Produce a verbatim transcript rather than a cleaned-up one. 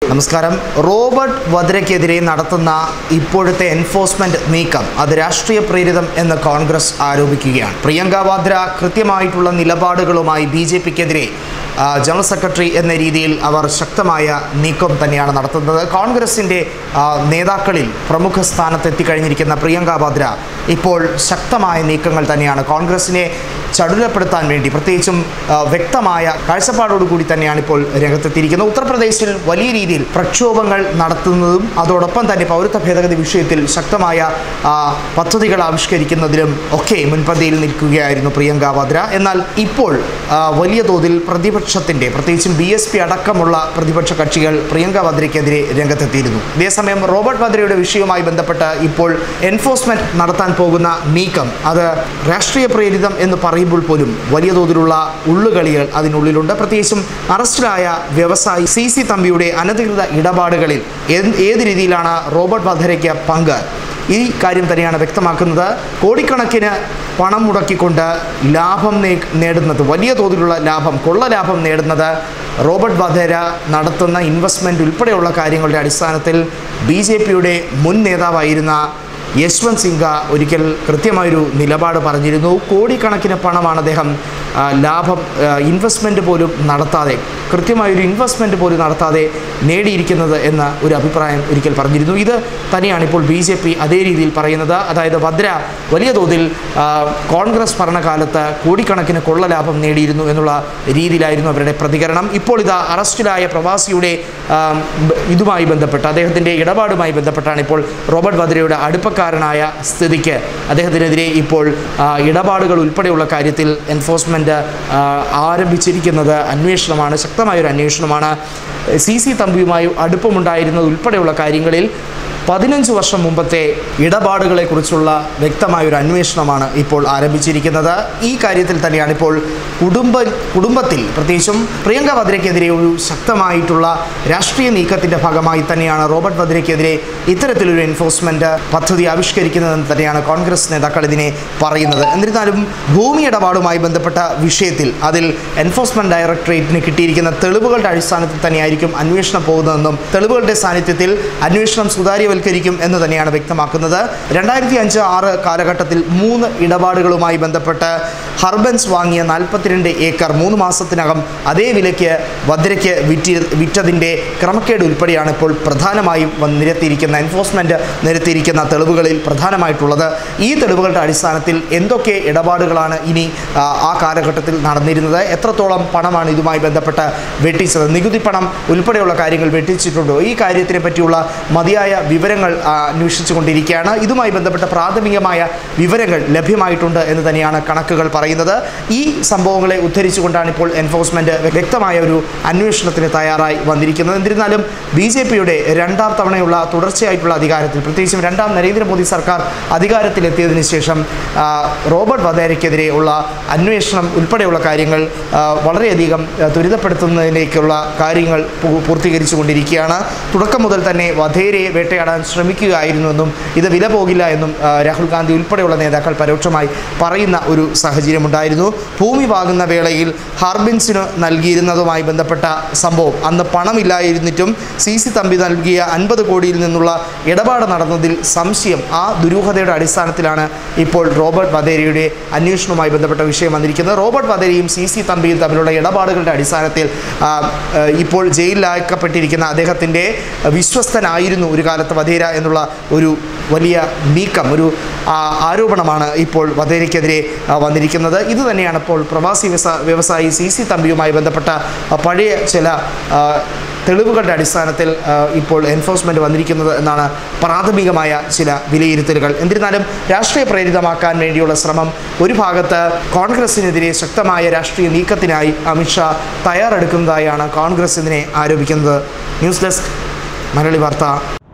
നമസ്കാരം. റോബർട്ട് വദ്രയ്ക്കെതിരെ നടത്തുന്ന ഇപ്പോഴത്തെ എൻഫോഴ്സ്മെന്റ് നീക്കം അത് രാഷ്ട്രീയ പ്രേരിതം എന്ന് കോൺഗ്രസ് ആരോപിക്കുകയാണ്. പ്രിയങ്ക വാദ്ര കൃത്യമായിട്ടുള്ള നിലപാടുകളുമായി ബി ജെ പിക്കെതിരെ ജനറൽ സെക്രട്ടറി എന്ന രീതിയിൽ അവർ ശക്തമായ നീക്കം തന്നെയാണ് നടത്തുന്നത്. കോൺഗ്രസിൻ്റെ നേതാക്കളിൽ പ്രമുഖ സ്ഥാനത്തെത്തിക്കഴിഞ്ഞിരിക്കുന്ന പ്രിയങ്ക വാദ്ര ഇപ്പോൾ ശക്തമായ നീക്കങ്ങൾ തന്നെയാണ് കോൺഗ്രസിനെ ചടുലപ്പെടുത്താൻ വേണ്ടി, പ്രത്യേകിച്ചും വ്യക്തമായ കാഴ്ചപ്പാടോടുകൂടി തന്നെയാണ് ഇപ്പോൾ രംഗത്തെത്തിയിരിക്കുന്നത്. ഉത്തർപ്രദേശിൽ വലിയ രീതിയിൽ പ്രക്ഷോഭങ്ങൾ നടത്തുന്നതും അതോടൊപ്പം തന്നെ പൗരത്വ ഭേദഗതി വിഷയത്തിൽ ശക്തമായ പദ്ധതികൾ ആവിഷ്കരിക്കുന്നതിലും ഒക്കെ മുൻപന്തിയിൽ നിൽക്കുകയായിരുന്നു പ്രിയങ്ക വാദ്ര. എന്നാൽ ഇപ്പോൾ വലിയ തോതിൽ പ്രതിപക്ഷത്തിൻ്റെ, പ്രത്യേകിച്ചും ബി എസ് പി അടക്കമുള്ള പ്രതിപക്ഷ കക്ഷികൾ പ്രിയങ്ക വാദ്രയ്ക്കെതിരെ രംഗത്തെത്തിയിരുന്നു. അതേസമയം റോബർട്ട് വാദ്രയുടെ വിഷയവുമായി ബന്ധപ്പെട്ട് ഇപ്പോൾ എൻഫോഴ്സ്മെന്റ് നടത്താൻ പോകുന്ന നീക്കം അത് രാഷ്ട്രീയ പ്രേരിതം എന്ന് പറയുമ്പോൾ പോലും വലിയ തോതിലുള്ള ഉള്ളുകളികൾ അതിനുള്ളിലുണ്ട്. പ്രത്യേകിച്ചും അറസ്റ്റിലായ വ്യവസായി സി സി തമ്പിയുടെ അനധികൃത ഇടപാടുകളിൽ ഏത് രീതിയിലാണ് റോബർട്ട് വാദ്രയ്ക്ക് പങ്ക്, ഈ കാര്യം തന്നെയാണ് വ്യക്തമാക്കുന്നത്. കോടിക്കണക്കിന് പണം മുടക്കിക്കൊണ്ട് ലാഭം നേടുന്നത്, വലിയ തോതിലുള്ള ലാഭം, കൊള്ള ലാഭം നേടുന്നത് റോബർട്ട് വാദ്ര നടത്തുന്ന ഇൻവെസ്റ്റ്മെൻറ്റ് ഉൾപ്പെടെയുള്ള കാര്യങ്ങളുടെ അടിസ്ഥാനത്തിൽ ബി ജെ പിയുടെ മുൻ നേതാവായിരുന്ന യശ്വന്ത് സിൻഹ ഒരിക്കൽ കൃത്യമായൊരു നിലപാട് പറഞ്ഞിരുന്നു. കോടിക്കണക്കിന് പണമാണ് അദ്ദേഹം ലാഭം ഇൻവെസ്റ്റ്മെൻറ്റ് പോലും നടത്താതെ, കൃത്യമായൊരു ഇൻവെസ്റ്റ്മെൻറ്റ് പോലും നടത്താതെ നേടിയിരിക്കുന്നത് എന്ന ഒരു അഭിപ്രായം ഒരിക്കൽ പറഞ്ഞിരുന്നു. ഇത് തന്നെയാണ് ഇപ്പോൾ ബി ജെ പി അതേ രീതിയിൽ പറയുന്നത്. അതായത് വാദ്ര വലിയ തോതിൽ കോൺഗ്രസ് ഭരണകാലത്ത് കോടിക്കണക്കിന് കൊള്ള ലാഭം നേടിയിരുന്നു എന്നുള്ള രീതിയിലായിരുന്നു അവരുടെ പ്രതികരണം. ഇപ്പോൾ ഇതാ അറസ്റ്റിലായ പ്രവാസിയുടെ ഇതുമായി ബന്ധപ്പെട്ട്, അദ്ദേഹത്തിൻ്റെ ഇടപാടുമായി ബന്ധപ്പെട്ടാണ് ഇപ്പോൾ റോബർട്ട് വാദ്രയുടെ അടുപ്പക്കാരനായ സ്ഥിതിക്ക് അദ്ദേഹത്തിനെതിരെ ഇപ്പോൾ ഇടപാടുകൾ ഉൾപ്പെടെയുള്ള കാര്യത്തിൽ എൻഫോഴ്സ്മെൻറ്റ് ആരംഭിച്ചിരിക്കുന്നത് അന്വേഷണമാണ്, ശക്തമായൊരു അന്വേഷണമാണ്. സി സി തമ്പിയുമായി അടുപ്പമുണ്ടായിരുന്നത് ഉൾപ്പെടെയുള്ള കാര്യങ്ങളിൽ പതിനഞ്ച് വർഷം മുമ്പത്തെ ഇടപാടുകളെക്കുറിച്ചുള്ള വ്യക്തമായൊരു അന്വേഷണമാണ് ഇപ്പോൾ ആരംഭിച്ചിരിക്കുന്നത്. ഈ കാര്യത്തിൽ തന്നെയാണ് ഇപ്പോൾ കുടുംബ കുടുംബത്തിൽ പ്രത്യേകിച്ചും പ്രിയങ്ക വാദ്രയ്ക്കെതിരെ ഒരു ശക്തമായിട്ടുള്ള രാഷ്ട്രീയ നീക്കത്തിൻ്റെ ഭാഗമായി തന്നെയാണ് റോബർട്ട് വാദ്രയ്ക്കെതിരെ ഇത്തരത്തിലൊരു എൻഫോഴ്സ്മെൻറ്റ് പദ്ധതി ആവിഷ്കരിക്കുന്നതെന്ന് തന്നെയാണ് കോൺഗ്രസ് നേതാക്കൾ ഇതിനെ പറയുന്നത്. എന്നിരുന്നാലും ഭൂമി ഇടപാടുമായി ബന്ധപ്പെട്ട വിഷയത്തിൽ അതിൽ എൻഫോഴ്സ്മെൻറ്റ് ഡയറക്ടറേറ്റിന് കിട്ടിയിരിക്കുന്ന തെളിവുകളുടെ അടിസ്ഥാനത്തിൽ തന്നെയായിരിക്കും അന്വേഷണം പോകുന്നതെന്നും തെളിവുകളുടെ സാന്നിധ്യത്തിൽ അന്വേഷണം സുതാര്യ ും എന്ന് തന്നെയാണ് വ്യക്തമാക്കുന്നത്. രണ്ടായിരത്തി അഞ്ച് ആറ് കാലഘട്ടത്തിൽ മൂന്ന് ഇടപാടുകളുമായി ബന്ധപ്പെട്ട് ഹർബൻസ് വാങ്ങിയ നാൽപ്പത്തിരണ്ട് ഏക്കർ മൂന്ന് മാസത്തിനകം അതേ വിലയ്ക്ക് വാദ്രയ്ക്ക് വിറ്റി വിറ്റതിൻ്റെ ക്രമക്കേട് ഉൾപ്പെടെയാണ് ഇപ്പോൾ പ്രധാനമായും നിരത്തിയിരിക്കുന്ന എൻഫോഴ്സ്മെൻറ്റ് നിരത്തിയിരിക്കുന്ന തെളിവുകളിൽ പ്രധാനമായിട്ടുള്ളത്. ഈ തെളിവുകളുടെ അടിസ്ഥാനത്തിൽ എന്തൊക്കെ ഇടപാടുകളാണ് ഇനി ആ കാലഘട്ടത്തിൽ നടന്നിരുന്നത്, എത്രത്തോളം പണമാണ് ഇതുമായി ബന്ധപ്പെട്ട് വെട്ടിച്ചത്, നികുതി പണം ഉൾപ്പെടെയുള്ള കാര്യങ്ങൾ വെട്ടിച്ചിട്ടുണ്ടോ, ഈ കാര്യത്തിനെ പറ്റിയുള്ള മതിയായ വിവരങ്ങൾ അന്വേഷിച്ചു കൊണ്ടിരിക്കുകയാണ്. ഇതുമായി ബന്ധപ്പെട്ട പ്രാഥമികമായ വിവരങ്ങൾ ലഭ്യമായിട്ടുണ്ട് എന്ന് തന്നെയാണ് കണക്കുകൾ പറയുന്നത്. ഈ സംഭവങ്ങളെ ഉദ്ധരിച്ചുകൊണ്ടാണ് ഇപ്പോൾ എൻഫോഴ്സ്മെൻറ്റ് വ്യക്തമായ ഒരു അന്വേഷണത്തിന് തയ്യാറായി വന്നിരിക്കുന്നത്. എന്നിരുന്നാലും ബി ജെ പിയുടെ രണ്ടാം തവണയുള്ള തുടർച്ചയായിട്ടുള്ള അധികാരത്തിൽ, പ്രത്യേകിച്ചും രണ്ടാം നരേന്ദ്രമോദി സർക്കാർ അധികാരത്തിലെത്തിയതിനു ശേഷം റോബർട്ട് വാദ്രയ്ക്കെതിരെ ഉള്ള അന്വേഷണം ഉൾപ്പെടെയുള്ള കാര്യങ്ങൾ വളരെയധികം ത്വരിതപ്പെടുത്തുന്നതിലേക്കുള്ള കാര്യങ്ങൾ പൂർത്തീകരിച്ചു കൊണ്ടിരിക്കുകയാണ്. തുടക്കം മുതൽ തന്നെ വാദ്രയെ വേട്ടയാടാൻ ശ്രമിക്കുകയായിരുന്നുവെന്നും ഇത് വില പോകില്ല എന്നും രാഹുൽ ഗാന്ധി ഉൾപ്പെടെയുള്ള നേതാക്കൾ പരോക്ഷമായി പറയുന്ന ഒരു സാഹചര്യമുണ്ടായിരുന്നു. ഭൂമി വാങ്ങുന്ന വേളയിൽ ഹാർബിൻസിന് നൽകിയിരുന്നതുമായി ബന്ധപ്പെട്ട സംഭവം, അന്ന് പണമില്ലായിരുന്നിട്ടും സി സി തമ്പി നൽകിയ അൻപത് കോടിയിൽ നിന്നുള്ള ഇടപാട് നടന്നതിൽ സംശയം, ആ ദുരൂഹതയുടെ അടിസ്ഥാനത്തിലാണ് ഇപ്പോൾ റോബർട്ട് വാദ്രയുടെ അന്വേഷണവുമായി ബന്ധപ്പെട്ട വിഷയം വന്നിരിക്കുന്നത്. റോബർട്ട് വാദ്രയും സി സി തമ്പിയും തമ്മിലുള്ള ഇടപാടുകളുടെ അടിസ്ഥാനത്തിൽ ഇപ്പോൾ ജയിലിലാക്കപ്പെട്ടിരിക്കുന്ന അദ്ദേഹത്തിൻ്റെ വിശ്വസ്തനായിരുന്നു ഒരു കാലത്ത് വാദ്ര എന്നുള്ള ഒരു വലിയ നീക്കം, ഒരു ആരോപണമാണ് ഇപ്പോൾ വാദ്രയ്ക്കെതിരെ വന്നിരിക്കുന്നത്. ഇത് തന്നെയാണ് ഇപ്പോൾ പ്രവാസി വ്യവസായി സി സി തമ്പിയുമായി ബന്ധപ്പെട്ട പഴയ ചില തെളിവുകളുടെ അടിസ്ഥാനത്തിൽ ഇപ്പോൾ എൻഫോഴ്സ്മെൻറ്റ് വന്നിരിക്കുന്നത് എന്നാണ് പ്രാഥമികമായ ചില വിലയിരുത്തലുകൾ. എന്നിരുന്നാലും രാഷ്ട്രീയ പ്രേരിതമാക്കാൻ വേണ്ടിയുള്ള ശ്രമം ഒരു ഭാഗത്ത് കോൺഗ്രസിനെതിരെ ശക്തമായ രാഷ്ട്രീയ നീക്കത്തിനായി അമിത്ഷാ തയ്യാറെടുക്കുന്നതായാണ് കോൺഗ്രസ് ഇതിനെ ആരോപിക്കുന്നത്. ന്യൂസ് ഡെസ്ക് മലയാളി വാർത്ത.